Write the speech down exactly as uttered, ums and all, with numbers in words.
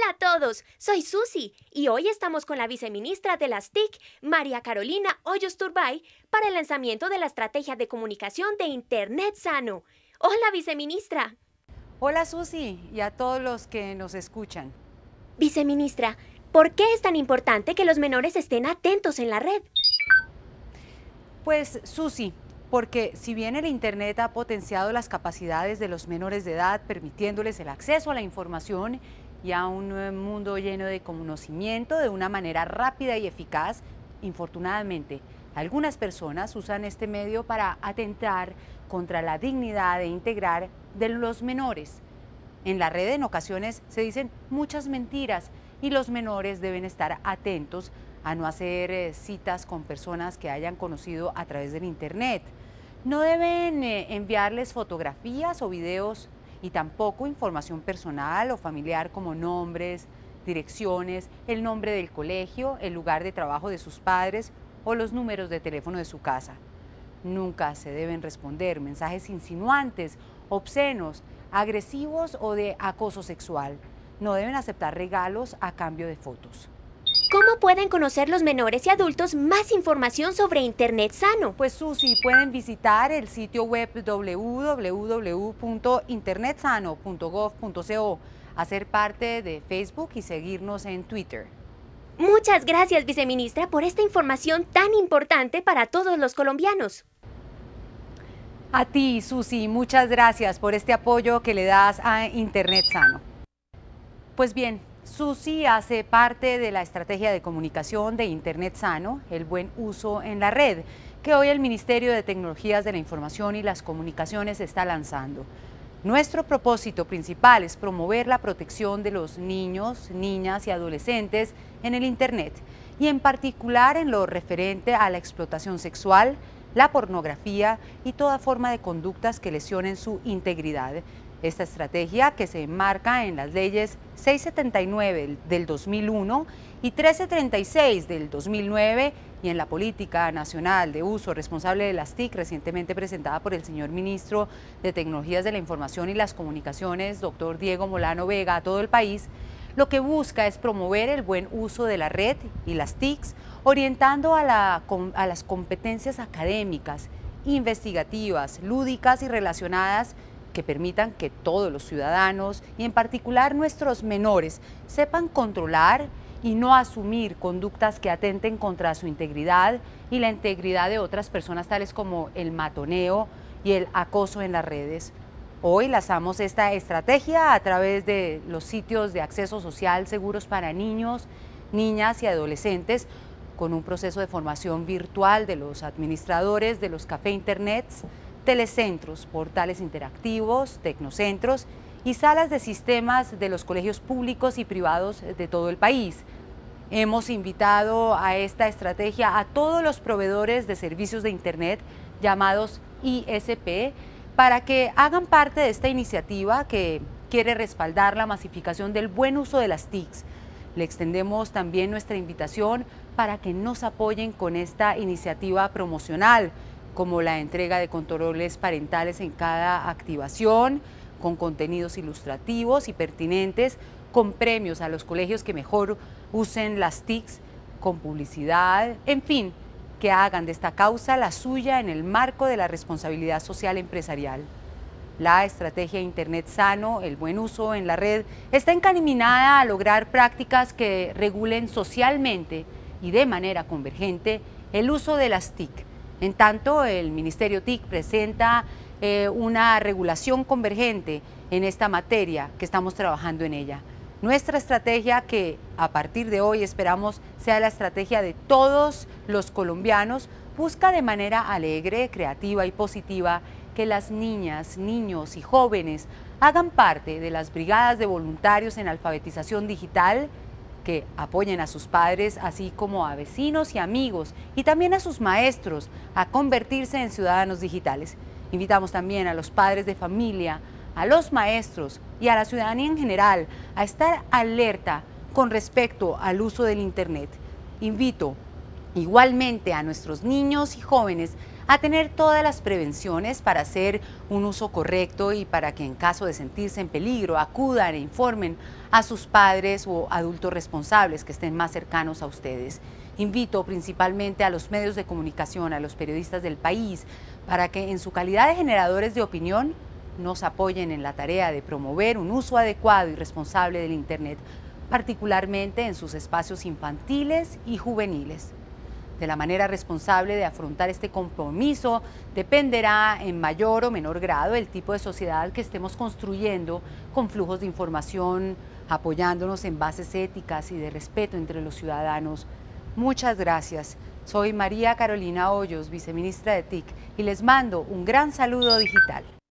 Hola a todos, soy Susi y hoy estamos con la viceministra de las T I C, María Carolina Hoyos Turbay, para el lanzamiento de la estrategia de comunicación de Internet Sano. Hola, viceministra. Hola Susi y a todos los que nos escuchan. Viceministra, ¿por qué es tan importante que los menores estén atentos en la red? Pues Susi, porque si bien el Internet ha potenciado las capacidades de los menores de edad, permitiéndoles el acceso a la información y a un mundo lleno de conocimiento de una manera rápida y eficaz, infortunadamente, algunas personas usan este medio para atentar contra la dignidad e integrar de los menores. En la red en ocasiones se dicen muchas mentiras y los menores deben estar atentos a no hacer eh, citas con personas que hayan conocido a través del Internet. No deben eh, enviarles fotografías o videos y tampoco información personal o familiar como nombres, direcciones, el nombre del colegio, el lugar de trabajo de sus padres o los números de teléfono de su casa. Nunca se deben responder mensajes insinuantes, obscenos, agresivos o de acoso sexual. No deben aceptar regalos a cambio de fotos. ¿Cómo pueden conocer los menores y adultos más información sobre Internet Sano? Pues Susi, pueden visitar el sitio web doble u doble u doble u punto internet sano punto gov punto co, hacer parte de Facebook y seguirnos en Twitter. Muchas gracias, viceministra, por esta información tan importante para todos los colombianos. A ti, Susi, muchas gracias por este apoyo que le das a Internet Sano. Pues bien, Susi hace parte de la estrategia de comunicación de Internet Sano, el buen uso en la red, que hoy el Ministerio de Tecnologías de la Información y las Comunicaciones está lanzando. Nuestro propósito principal es promover la protección de los niños, niñas y adolescentes en el Internet, y en particular en lo referente a la explotación sexual, la pornografía y toda forma de conductas que lesionen su integridad. Esta estrategia, que se enmarca en las leyes seiscientos setenta y nueve del dos mil uno y trescientos treinta y seis del dos mil nueve y en la Política Nacional de Uso Responsable de las T I C, recientemente presentada por el señor Ministro de Tecnologías de la Información y las Comunicaciones, doctor Diego Molano Vega, a todo el país, lo que busca es promover el buen uso de la red y las T I Cs, orientando a, la, a las competencias académicas, investigativas, lúdicas y relacionadas que permitan que todos los ciudadanos, y en particular nuestros menores, sepan controlar y no asumir conductas que atenten contra su integridad y la integridad de otras personas, tales como el matoneo y el acoso en las redes. Hoy lanzamos esta estrategia a través de los sitios de acceso social seguros para niños, niñas y adolescentes, con un proceso de formación virtual de los administradores de los café internets, telecentros, portales interactivos, tecnocentros y salas de sistemas de los colegios públicos y privados de todo el país. Hemos invitado a esta estrategia a todos los proveedores de servicios de Internet llamados I S P para que hagan parte de esta iniciativa que quiere respaldar la masificación del buen uso de las T I Cs. Le extendemos también nuestra invitación para que nos apoyen con esta iniciativa promocional, como la entrega de controles parentales en cada activación, con contenidos ilustrativos y pertinentes, con premios a los colegios que mejor usen las T I Cs, con publicidad, en fin, que hagan de esta causa la suya en el marco de la responsabilidad social empresarial. La estrategia Internet Sano, el buen uso en la red, está encaminada a lograr prácticas que regulen socialmente y de manera convergente el uso de las T I C. En tanto, el Ministerio T I C presenta eh, una regulación convergente en esta materia que estamos trabajando en ella. Nuestra estrategia, que a partir de hoy esperamos sea la estrategia de todos los colombianos, busca de manera alegre, creativa y positiva que las niñas, niños y jóvenes hagan parte de las brigadas de voluntarios en alfabetización digital, que apoyen a sus padres, así como a vecinos y amigos, y también a sus maestros a convertirse en ciudadanos digitales. Invitamos también a los padres de familia, a los maestros y a la ciudadanía en general a estar alerta con respecto al uso del Internet. Invito Igualmente a nuestros niños y jóvenes a tener todas las prevenciones para hacer un uso correcto y para que en caso de sentirse en peligro acudan e informen a sus padres o adultos responsables que estén más cercanos a ustedes. Invito principalmente a los medios de comunicación, a los periodistas del país, para que en su calidad de generadores de opinión nos apoyen en la tarea de promover un uso adecuado y responsable del Internet, particularmente en sus espacios infantiles y juveniles. De la manera responsable de afrontar este compromiso dependerá en mayor o menor grado el tipo de sociedad que estemos construyendo con flujos de información, apoyándonos en bases éticas y de respeto entre los ciudadanos. Muchas gracias. Soy María Carolina Hoyos, viceministra de T I C, y les mando un gran saludo digital.